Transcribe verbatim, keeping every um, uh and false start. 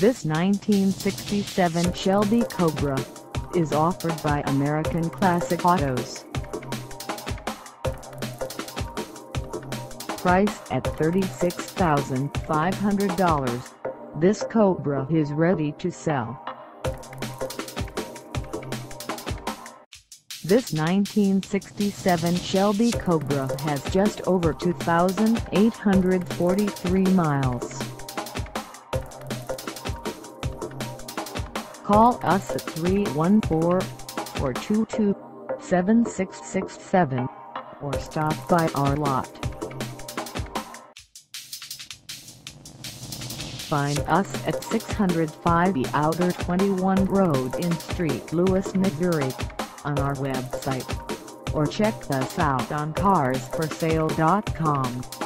This nineteen sixty-seven Shelby Cobra is offered by American Classic Autos. Priced at thirty-six thousand five hundred dollars, this Cobra is ready to sell. This nineteen sixty-seven Shelby Cobra has just over two thousand eight hundred forty-three miles. Call us at three one four, four two two, seven six six seven or stop by our lot. Find us at six hundred five E Outer twenty-one Road in Saint Louis, Missouri, on our website, or check us out on cars for sale dot com.